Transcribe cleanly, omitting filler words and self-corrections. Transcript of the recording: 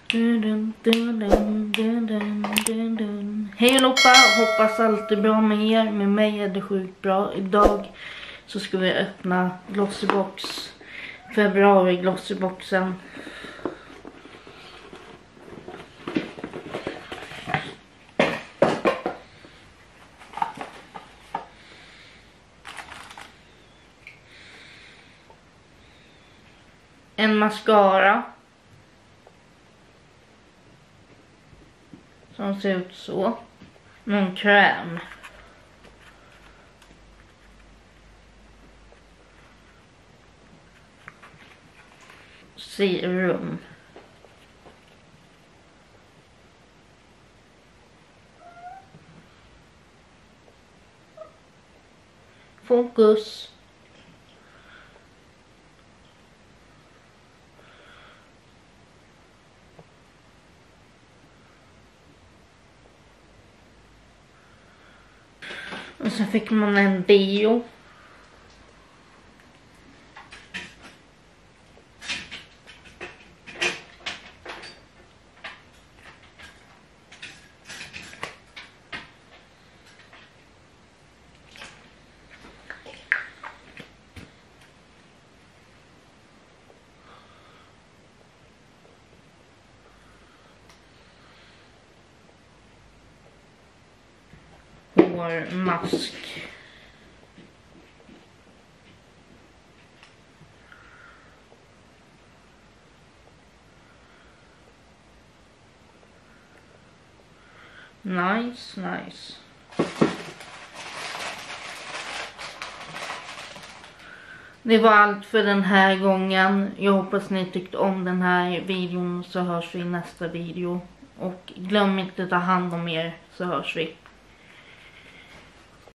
Hej allihopa, hoppas allt är bra med er. Med mig är det sjukt bra. Idag så ska vi öppna Glossybox, februari Glossyboxen. En mascara som ser ut så. Någon kräm. Serum. Fokus. Och så fick man en bio. Hårmask. Nice. Det var allt för den här gången. Jag hoppas ni tyckte om den här videon, så hörs vi i nästa video. Och glöm inte att ta hand om er, så hörs vi.